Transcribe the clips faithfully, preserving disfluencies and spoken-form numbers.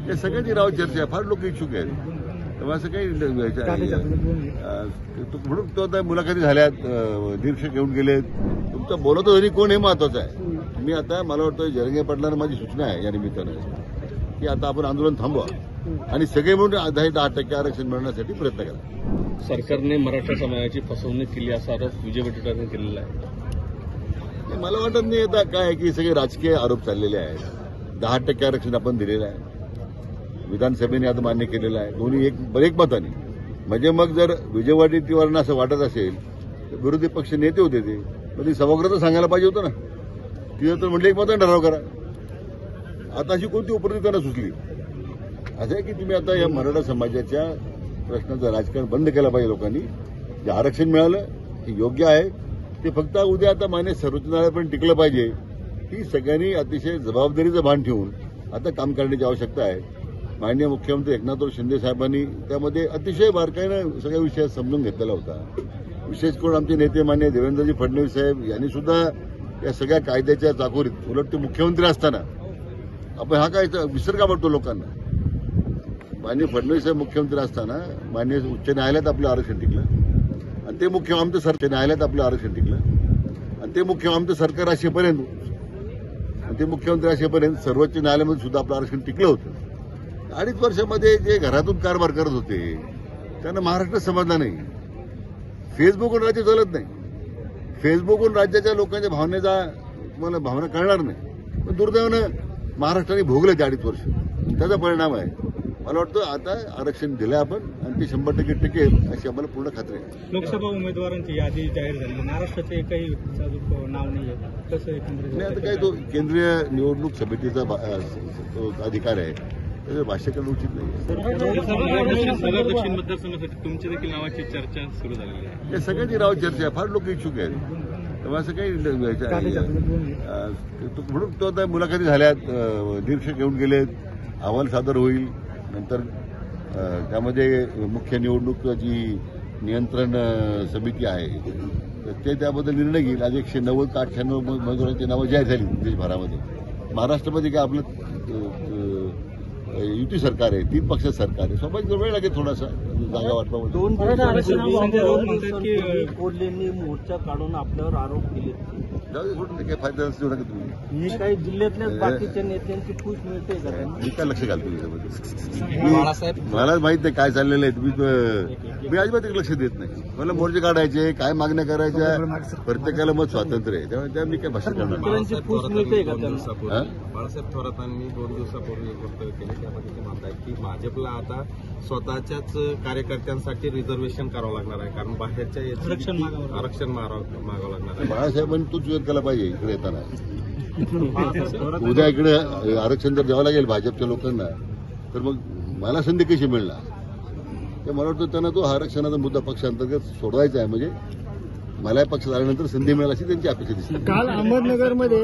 हे सगळ्यांची राव चर्चा फार लोक इच्छुक आहेत. तेव्हा असं काही म्हणून तो आता मुलाखती झाल्यात, निरीक्षक घेऊन गेलेत. तुमचं बोलतो तरी कोण हे महत्वाचं आहे. मी आता मला वाटतं जरंगे पाटलांना माझी सूचना आहे या निमित्तानं की आता आपण आंदोलन थांबवा आणि सगळे म्हणून दहा दहा टक्के आरक्षण मिळवण्यासाठी प्रयत्न करा. सरकारने मराठा समाजाची फसवणूक केली असा आरोप विजय वडेट्टीवारांनी केलेला आहे. मला वाटत नाही आता काय की सगळे राजकीय आरोप चाललेले आहेत. दहा टक्के आरक्षण आपण दिलेलं आहे, विधानसभेने आता मान्य केलेलं आहे, दोन्ही एक एकमताने. म्हणजे मग जर विजय वडेट्टीवारांना असं वाटत असेल तर विरोधी पक्ष नेते होते ते मग सभागृहात सांगायला पाहिजे होतं ना. तिथं तर म्हटलं एकमताने ठराव करा. आता अशी कोणती उपस्थिती त्यांना सुचली. असं आहे की तुम्ही आता या मराठा समाजाच्या प्रश्नाचं राजकारण बंद केलं पाहिजे. लोकांनी जे आरक्षण मिळालं हे योग्य आहे, ते फक्त उद्या आता मान्य सर्वोच्च न्यायालयापर्यंत टिकलं पाहिजे. ही सगळ्यांनी अतिशय जबाबदारीचं भान ठेवून आता काम करण्याची आवश्यकता आहे. माननीय मुख्यमंत्री एकनाथराव शिंदे साहेबांनी त्यामध्ये अतिशय बारकाईनं सगळ्या विषयात समजून घेतलेला होता. विशेष करून आमचे नेते माननीय देवेंद्रजी फडणवीस साहेब यांनी सुद्धा या सगळ्या कायद्याच्या चाकोरीत, उलट ते मुख्यमंत्री असताना आपण हा काय विसर का पडतो लोकांना. माननीय फडणवीस साहेब मुख्यमंत्री असताना माननीय उच्च न्यायालयात आपलं आरक्षण टिकलं आणि ते मुख्य आमचं सरकार न्यायालयात आपलं आरक्षण टिकलं आणि ते मुख्य आमचं सरकार असेपर्यंत आणि ते मुख्यमंत्री असेपर्यंत सर्वोच्च न्यायालयामध्ये सुद्धा आपलं आरक्षण टिकलं होतं. अडीच वर्षामध्ये जे घरातून कारभार करत होते त्यांना महाराष्ट्र समजला नाही. फेसबुकवरून राज्य चालत नाही. फेसबुकवरून राज्याच्या लोकांच्या भावनेचा तुम्हाला भावना कळणार नाही. पण दुर्दैवानं महाराष्ट्राने भोगलं ते अडीच वर्ष. त्याचा परिणाम आहे. मला वाटतं आता आरक्षण दिलं आपण आणि ते शंभर टक्के टिकेल अशी आम्हाला पूर्ण खात्री आहे. लोकसभा उमेदवारांची यादी जाहीर झाली, महाराष्ट्राचं एकही नाव नाही आहे. कसं एकंदरीत आता काय तो केंद्रीय निवडणूक समितीचा अधिकार आहे, त्याचं भाष्य करणं उचित नाही. नगर दक्षिण मतदारसंघासाठी तुमच्या देखील नावाची चर्चा सुरू झालेली आहे. या सगळ्यांची राव चर्चा फार लोक इच्छुक आहेत. तेव्हा असं काही म्हणून तो आता मुलाखती झाल्यात, निरीक्षक घेऊन गेलेत, अहवाल सादर होईल. नंतर त्यामध्ये मुख्य निवडणूक जी नियंत्रण समिती आहे तर ते त्याबद्दल निर्णय घेईल. आज एकशे नव्वद ते अठ्ठ्याण्णव उमेदवारांची नावं जाहीर झाली देशभरामध्ये. महाराष्ट्रामध्ये काय आपलं युती सरकार आहे, तीन पक्ष सरकार आहे, स्वाभाविक वेळ लागेल थोडासा जागा वाटपामध्ये. दोन कोल्हेंनी मोर्चा काढून आपल्यावर आरोप केले. जाऊ दे सोडून, काय फायदा नसतो नका तुम्ही. ही काही जिल्ह्यातल्या बाकीच्या नेत्यांची फूस मिळते का? मी काय लक्ष घालतो त्याच्यामध्ये. मला माहित नाही काय चाललेलं आहे. तुम्ही मी अजिबात लक्ष देत नाही. मला मोर्चे काढायचे, काय मागण्या करायच्या, प्रत्येकाला मत स्वातंत्र्य आहे. त्यामुळे त्या मी काय भाषण करणार. फूस मिळते का? बाळासाहेब थोरातांनी दोन दिवसापूर्वी वक्तव्य केले. त्यामध्ये ते म्हणतात की भाजपला आता स्वतःच्याच कार्यकर्त्यांसाठी रिझर्वेशन करावं लागणार आहे, कारण बाहेरच्या आरक्षण आरक्षण मागावं लागणार आहे. बाळासाहेबांनी तोच विचार केला पाहिजे इकडे येताना. उद्या इकडे आरक्षण जर द्यावं लागेल भाजपच्या लोकांना तर मग मला संधी कशी मिळणार. ते मला वाटतं त्यांना तो आरक्षणाचा मुद्दा पक्षांतर्गत सोडवायचा आहे. म्हणजे मला पक्ष झाल्यानंतर संधी मिळेल अशी त्यांची अपेक्षा दिसते. काल अहमदनगरमध्ये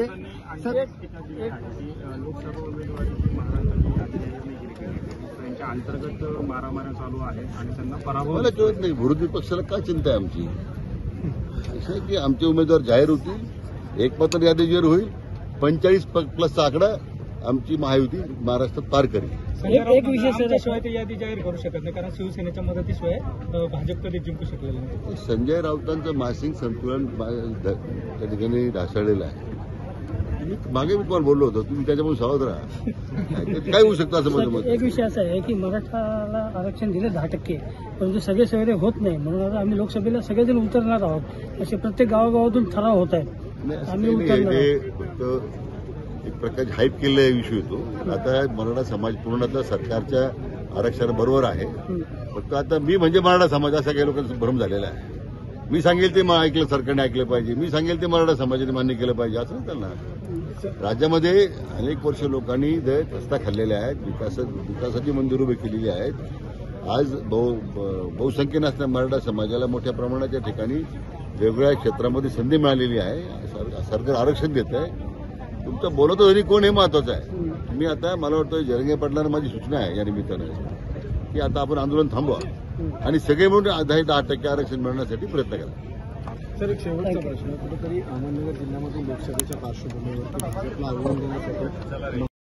अंतर्गत मारामाऱ्या चालू आहे आणि त्यांना पराभव. मला कळत नाही विरोधी पक्षाला काय चिंता आहे आमची. असं आहे की आमचे उमेदवार जाहीर होतील, एकमताने यादी जाहीर होईल, पंचेचाळीस प्लसचा आकडा आमची महायुती महाराष्ट्रात पार करेल. एक विशेषशिवाय ते यादी जाहीर करू शकत नाही, कारण शिवसेनेच्या मदतीशिवाय भाजप कधी जिंकू शकलेलं नाही. संजय राऊतांचं मानसिक संतुलन त्या ठिकाणी ढासळलेलं आहे. तुम्ही मागे मी तुम्हाला बोललो होतो, तुम्ही त्याच्यामुळे सावध राहा. काय होऊ शकतं असं माझं मत. एक विषय असा आहे की मराठाला आरक्षण दिले दहा टक्के, परंतु सगळे सगळे होत नाही. म्हणून आता आम्ही लोकसभेला सगळेजण उतरणार आहोत. असे प्रत्येक गावागावातून ठराव होत आहेत. आम्ही उतरणार फक्त एक प्रकारची हाईप केलेला विषय होतो. आता मराठा समाज पूर्णतः सरकारच्या आरक्षणाबरोबर आहे. फक्त आता मी म्हणजे मराठा समाज असा काही लोकांचा भ्रम झालेला आहे. मी सांगेल ते ऐकलं, सरकारने ऐकलं पाहिजे. मी सांगेल ते मराठा समाजाने मान्य केलं पाहिजे असं त्यांना. राज्यामध्ये अनेक वर्ष लोकांनी रस्ता खाल्लेले आहेत, विकास विकासाची मंदिरं उभी केलेली आहेत. आज बहु बहुसंख्येनं असणाऱ्या मराठा समाजाला मोठ्या प्रमाणात या ठिकाणी वेगवेगळ्या क्षेत्रामध्ये संधी मिळालेली आहे. सरकार आरक्षण देत आहे. तुमचं बोलतो तरी कोण हे महत्वाचं आहे. मी आता मला वाटतं जरंगे पाटलांना माझी सूचना आहे या निमित्तानं की आता आपण आंदोलन थांबवा आणि सगळे म्हणून दहा दहा टक्के आरक्षण मिळवण्यासाठी प्रयत्न करा. सर, एक शेवटचा प्रश्न. कुठेतरी अहमदनगर जिल्ह्यामध्ये लोकसभेच्या पार्श्वभूमीवर भाजपला आव्हान देण्यासाठी